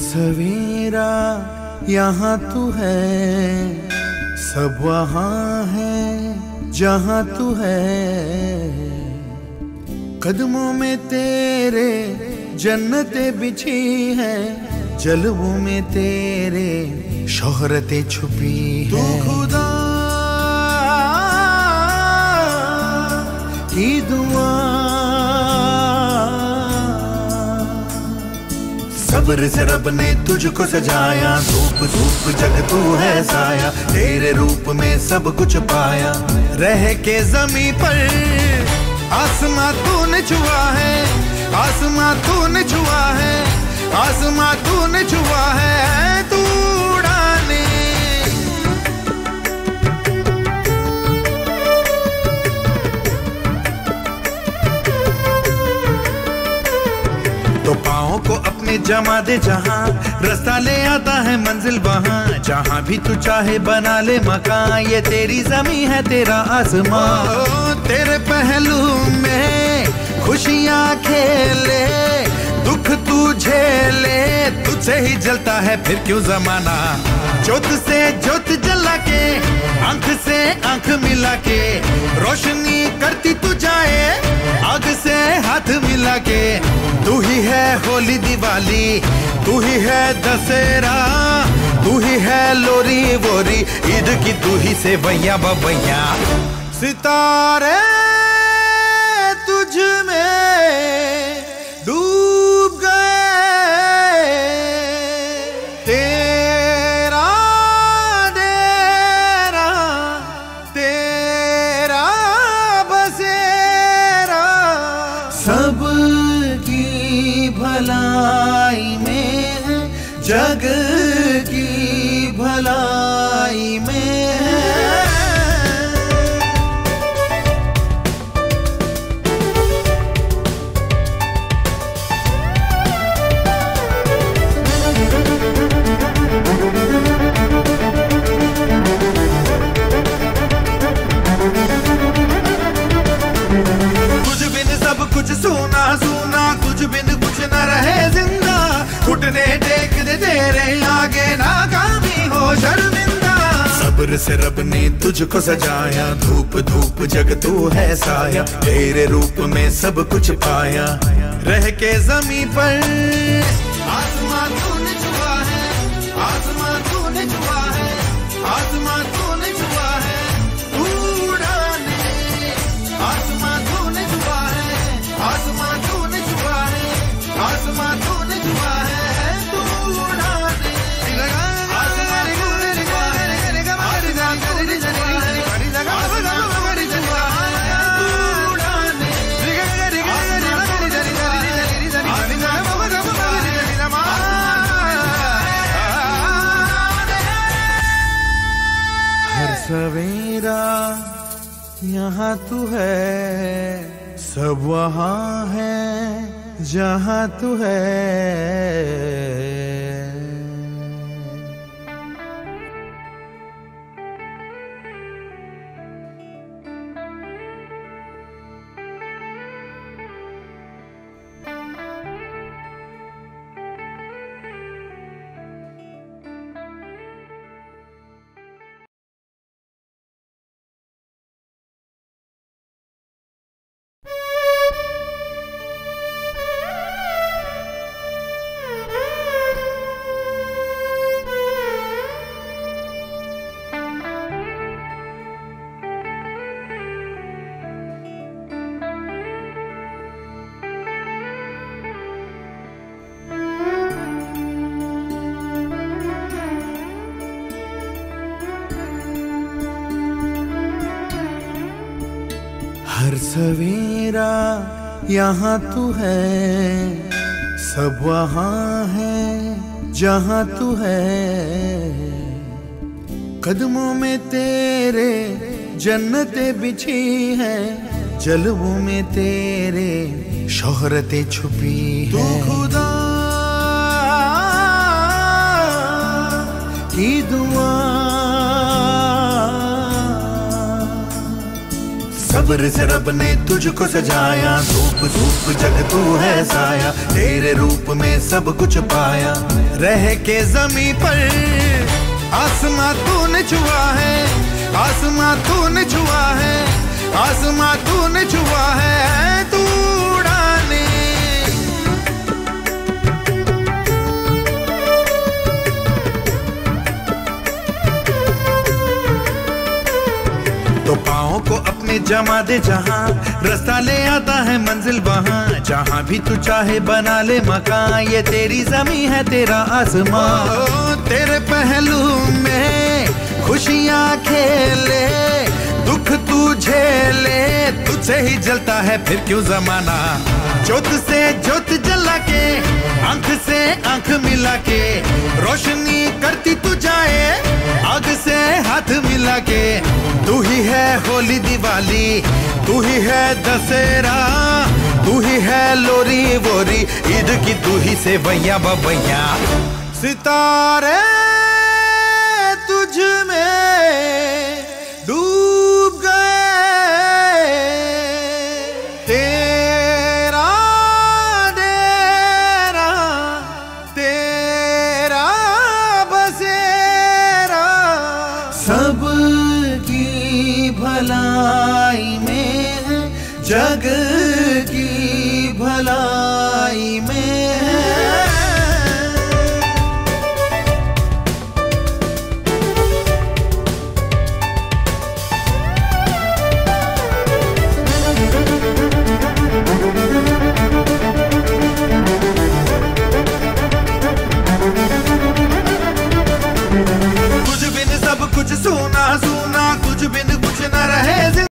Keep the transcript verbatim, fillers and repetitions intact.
सवेरा यहाँ तू है, सब वहाँ है जहाँ तू है। कदमों में तेरे जन्नतें बिछी है, जलवों में तेरे शोहरतें छुपी है। तू खुदा की दुआ, सब्र से रब ने तुझको सजाया। धूप धूप जग तू है साया, तेरे रूप में सब कुछ पाया। रह के जमीन पर आसमां तूने छुआ है, आसमां तूने छुआ है, आसमां तूने छुआ है। तू उड़ाने तो पाँव को अपने जमा दे जहां, रास्ता ले आता है मंजिल वहां। जहां भी तू चाहे बना ले मकान, ये तेरी जमीन है तेरा आसमां। तेरे पहलू में खुशियां खेले, दुख तू झेले, तुझसे ही जलता है फिर क्यों जमाना। ज्योत से ज्योत जला के, आंख से आंख मिला के, रोशनी करती तू जाए आग से हाथ मिला के। तू ही है होली दिवाली, तू ही है दशहरा, तू ही है लोरी वोरी, ईद की तू ही से भैया बबैया। सितारे तुझ में डूब गए, तेरा डेरा तेरा बसेरा। सब की भलाई में है, जग की भलाई में है। कुछ सूना सूना, तुझ बिन कुछ न रहे जिंदा। घुटने टेक दे तेरे आगे, नाकामी हो शर्मिंदा। सब्र से रब ने तुझको सजाया, धूप धूप जग तू है साया। तेरे रूप में सब कुछ पाया। रह के जमीन पर आसमां तूने छुआ है, आसमां तूने छुआ है, आसमां तूने छुआ है। उड़ाने आसमां तूने छुआ है, आसमां तूने छुआ है, आसमां तूने छुआ है। तू उड़ाने आसमां तूने छुआ है, आसमां तूने छुआ है, आसमां तूने छुआ है। तू उड़ाने हर सवेरा यहाँ तू है, सब वहाँ है जहाँ तू है। हर सवेरा यहाँ तू है, सब वहाँ है जहाँ तू है। कदमों में तेरे जन्नतें बिछी है, जलवों में तेरे शोहरतें छुपी है। तू खुदा की दुआ, सब्र से रब ने तुझको सजाया। धूप धूप जग तू है साया, तेरे रूप में सब कुछ पाया। रह के जमी पर। आसमां तूने छुआ है, आसमां तूने छुआ है, आसमां तूने छुआ है, तू उड़ाने। तो पाँव को अपने जमा दे जहां, रास्ता ले आता है मंजिल वहां। जहां भी तू चाहे बना ले मकान, ये तेरी जमी है तेरा आसमां। तेरे पहलू में खुशियां खेले, दुख तू झेले, तुझसे ही जलता है फिर क्यों जमाना। ज्योत से ज्योत जला के, आंख से आंख मिला के, रोशनी करती तू जाए आग से हाथ मिला के। तू ही है होली दिवाली, तू ही है दशहरा, तू ही है लोरी वोरी, ईद की तू ही से भैया बबैया। सितारे तुझ में डूब गए, तेरा डेरा तेरा बसेरा, सब की भलाई में है, जग की भलाई में है। कुछ बिन सब कुछ सूना सूना, कुछ बिन कुछ न रहे।